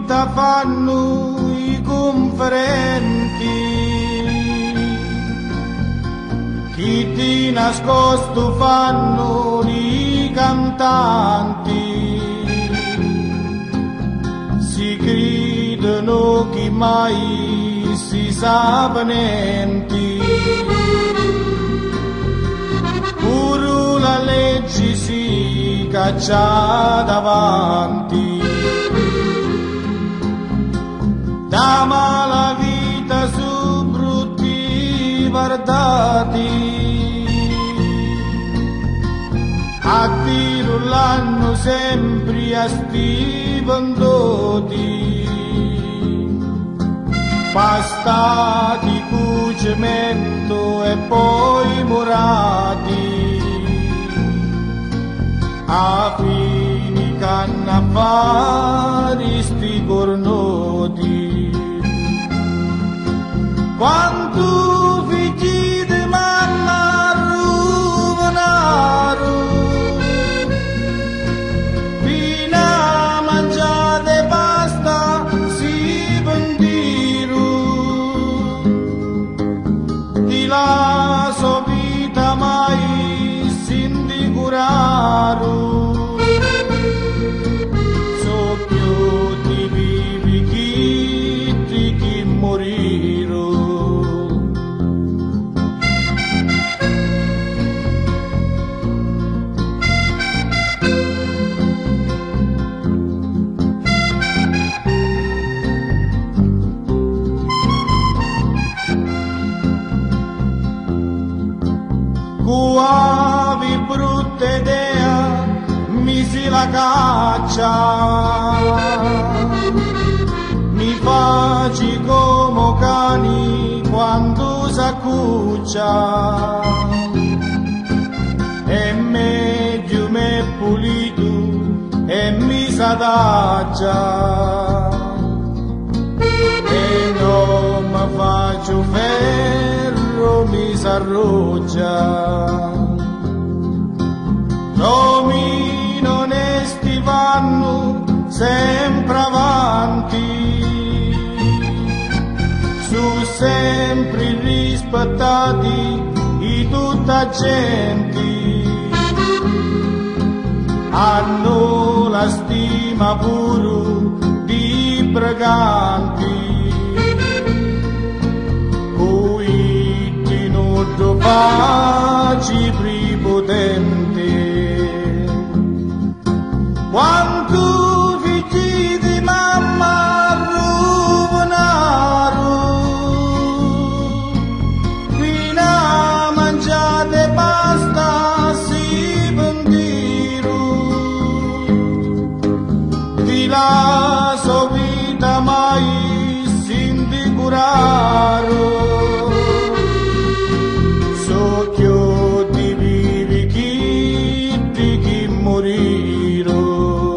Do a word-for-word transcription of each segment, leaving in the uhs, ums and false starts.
finta fanno i conferenti, chi di nascosto fanno i cantanti, si credono che mai si saponenti, pure la legge si caccia davanti, da mala vita su brutti guardati, a tiro l'hanno sempre a sti venduti, pastati cu cemento e poi murati, a fini cannafari sti cornoti. Quanto figli di mamma ruvanaro, fino a mangiare pasta si vendiru, di la sua vita mai si indicuraru, so più di vivi chi di chi moriru. Cuavi brutta idea misi la caccia, mi faci come cani quando s'accuccia, e meglio me pulito e mi s'adaggia, e non mi faccio ferro mi s'arroggia. Nomi onesti vanno sempre avanti, su sempre rispettati di tutta gente, hanno la stima pure di preganti, cui ti non faci prepotenti. Quanto figli di mamma ruvanaro, fino a mangiare pasta si vendiru, di la sua vita mai si indicuraru, so che di vivi chi di chi moriru.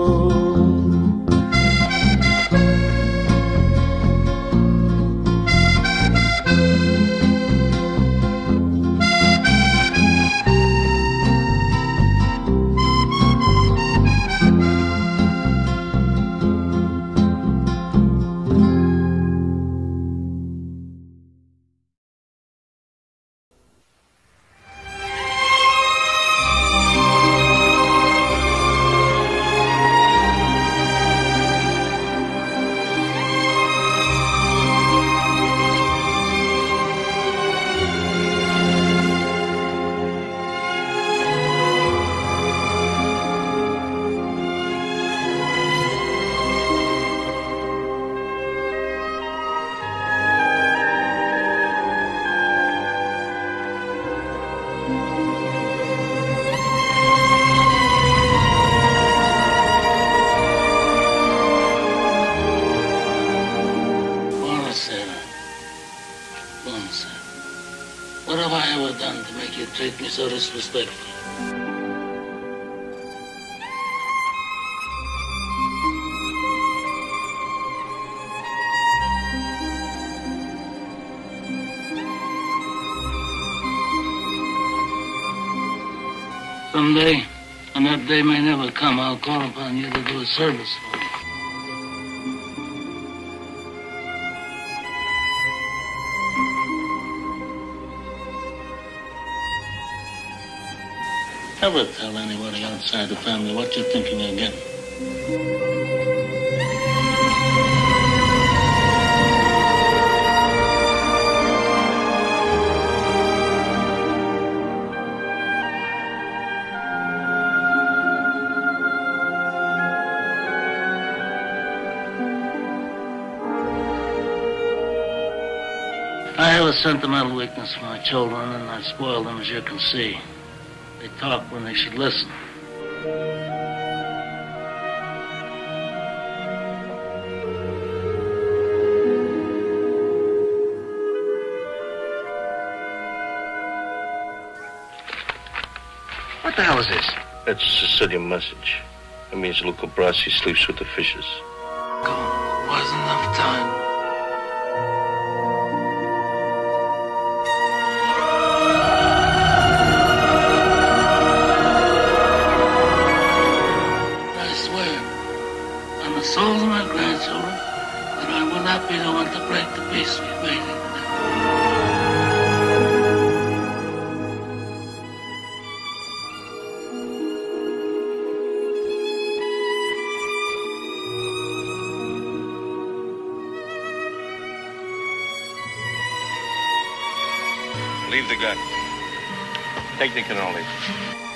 What have I ever done to make you treat me so disrespectfully? Someday, and that day may never come, I'll call upon you to do a service for me. Never tell anybody outside the family what you're thinking of getting. I have a sentimental weakness for my children, and I spoil them, as you can see. They talk when they should listen. What the hell is this? That's a Sicilian message. It means Luca Brasi sleeps with the fishes. Come, wasn't enough time. The souls of my grandchildren, that I will not be the one to break the peace we've made here today. Leave the gun. Take the cannoli.